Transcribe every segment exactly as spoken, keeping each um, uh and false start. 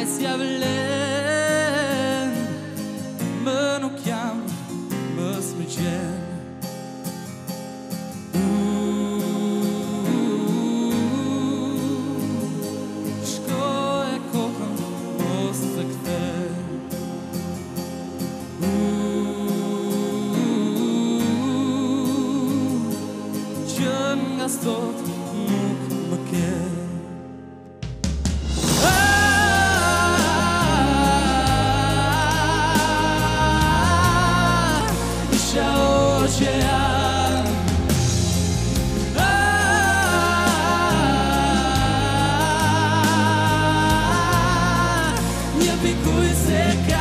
se a vlen, më nuk jam, mës më gjen. Nga sot nuk më ke. Isha oqean, një pikuj se ka.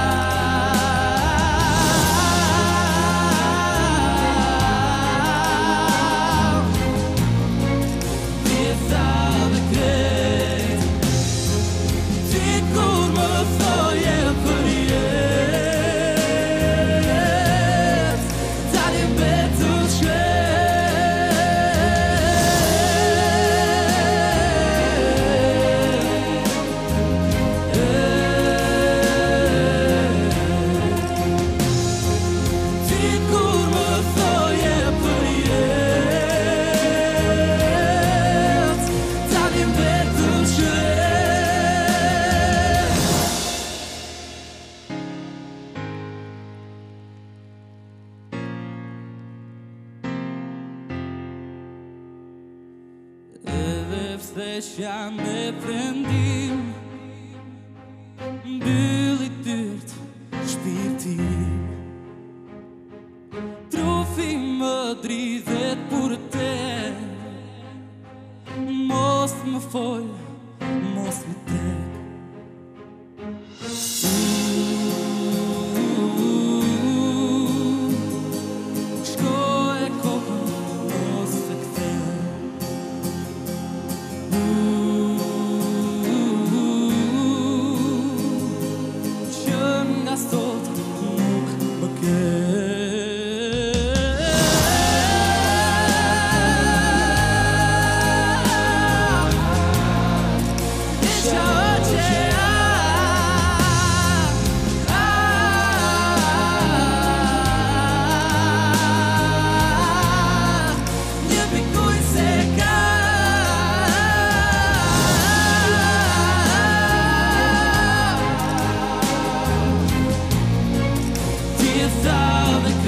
Edhe vsteshja me prendim, mbylli dyrt shpirtin. Trufi më dridhet për te, mos më fol, mos më tek. Without the